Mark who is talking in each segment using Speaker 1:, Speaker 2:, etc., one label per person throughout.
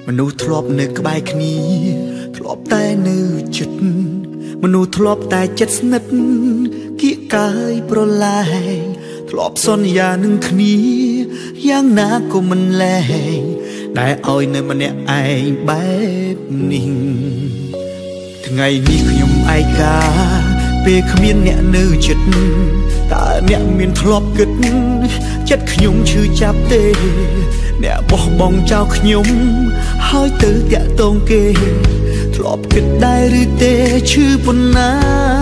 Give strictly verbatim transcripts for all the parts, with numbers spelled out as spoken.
Speaker 1: មនុស្សធ្លាប់នៅក្បែរគ្នាធ្លាប់តែនៅចិត្តមនុស្សធ្លាប់តែចិត្តស្និទ្ធគៀកកាយប្រឡែងធ្លាប់សន្យានឹងគ្នាយ៉ាងណាក៏មិនលែងតែឲ្យនៅម្នាក់ឯងបែបនេះថ្ងៃនេះខ្ញុំឯកាពេលគ្មានអ្នកនៅចិត្តតើអ្នកមានធ្លាប់គិតចិត្តខ្ញុំឈឺចាប់ទេអ្នកបោះបង់ចោលខ្ញុំហើយទៅតាក់ទងគេធ្លាប់គិតដែរឬទេឈឺប៉ុណ្ណា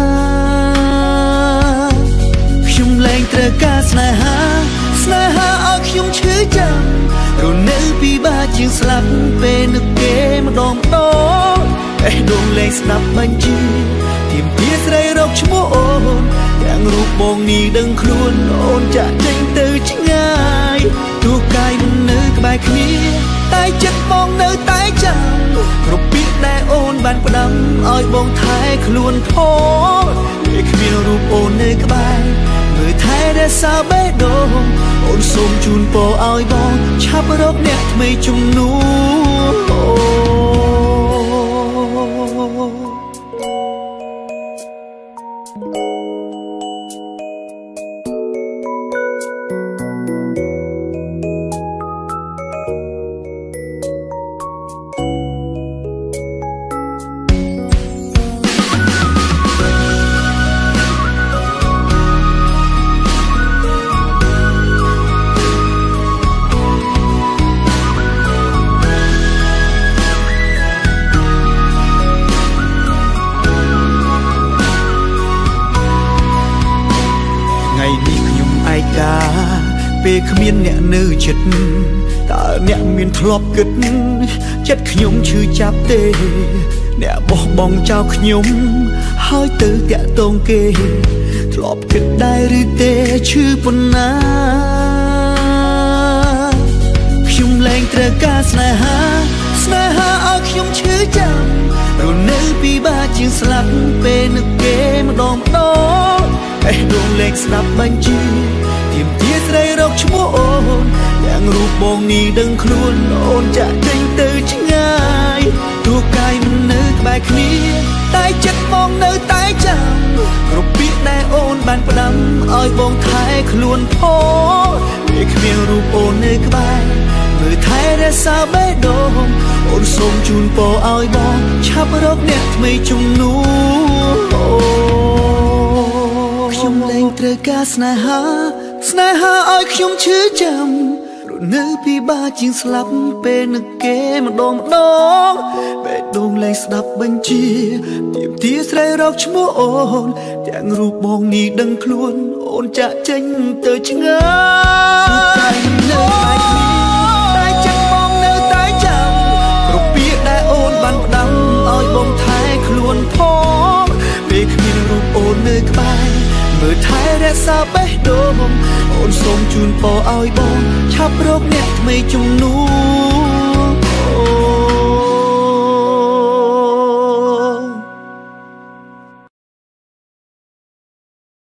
Speaker 1: ខ្ញុំលែងត្រូវការស្នេហាស្នេហាឲ្យខ្ញុំឈឺចាំរនៅពិបាកជាងស្លាប់ពេលនឹកគេម្ដងម្ដងឯដងលែងស្ដាប់បញ្ជាទៀមទាស្រីរកឈ្មោះអូនទាំងរូបបងនេះដឹងខ្លួនអូនចាក់ចេញទៅឆ្ងាយទោះកាយមិននៅក្បែរគ្នាតែចិត្តបងនៅតែចាំគ្រប់ពាក្យដែលអូនបានផ្ដាំឲ្យបងថែខ្លួនផងពេលគ្មានរូបអូននៅក្បែរមើលថែរក្សាបេះដូងអូនសូមជូនពរឲ្យបងឆាប់រកអ្នកថ្មីជំនួសពេលគ្មានអ្នកនៅចិត្តតើអ្នកមានធ្លាប់គិតចិត្តខ្ញុំឈឺចាប់ទេអ្នកបោះបង់ចោលខ្ញុំហើយទៅតាក់ទងគេធ្លាប់គិតដែរឬទេឈឺប៉ុណ្ណាខ្ញុំលែងត្រូវការស្នេហាស្នេហាឲ្យខ្ញុំឈឺចាំរនៅពិបាកជាងស្លាប់ពេលនឹកគេម្ដងម្ដងឯដងលែងស្ដាប់បញ្ជាទៀមទាស្រីរកឈ្មោះអូនយ៉ាងរូបបងនេះដឹងខ្លួនអូនចាក់ចេញទៅឆ្ងាយទោះកាយមិននៅក្បែរគ្នាតែចិត្តបងនៅតែចាំគ្រប់ពាក្យដែលអូនបានផ្ដាំឲ្យបងថែខ្លួនផងពេលគ្មានរូបអូននៅក្បែរមើលថែរក្សាបេះដូងអូនសូមជូនពរឲ្យបងឆាប់រកអ្នកថ្មីជំនួសខ្ញុំលែងត្រូវការស្នេហាស្នេហាឲ្យខ្ញុំឈឺចាំរនៅពិបាកជាងស្លាប់ពេលនឹកគេម្ដងម្ដងបេះដូងលែងស្ដាប់បញ្ជាទៀមទាស្រីរកឈ្មោះអូនទាំងរូបបងនេះដឹងខ្លួនអូនចាក់ចេញទៅឆ្ងាយនៅក្បែរគ្នាតែចិត្តបងនៅតែចាំគ្រប់ពាក្យដែលអូនបានផ្ដាំឲ្យបងថែខ្លួនផងពេលគ្មានរូបអូននៅក្បែរមើលថែរក្សាបេះដូងអូនសូមជូនពរឲ្យបងឆាប់រកអ្នកថ្មីជំនួស